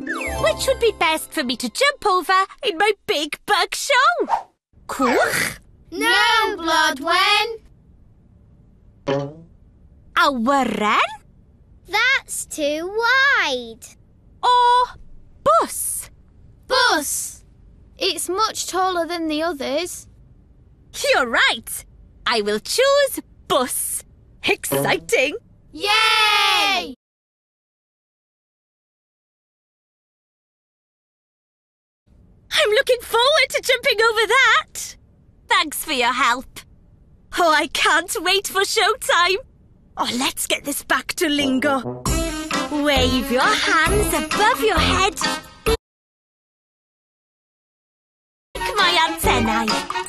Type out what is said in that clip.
Which would be best for me to jump over in my big bug show? Cwch? No, Blodwen. Awyren? That's too wide. Or bus? Bus. It's much taller than the others. You're right. I will choose bus. Exciting! Yay! I'm looking forward to jumping over that. Thanks for your help. Oh, I can't wait for showtime. Oh, let's get this back to lingo. Wave your hands above your head. Like my antennae.